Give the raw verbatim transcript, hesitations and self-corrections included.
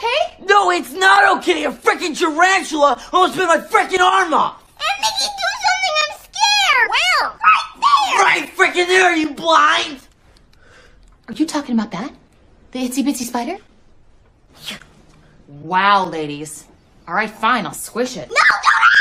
okay? No, it's not okay. A freaking tarantula almost bit my freaking arm off. And Mickey, do something. I'm scared. Where? Right there. Right freaking there, are you blind? Are you talking about that? The itsy bitsy spider? Wow, ladies. All right, fine. I'll squish it. No, don't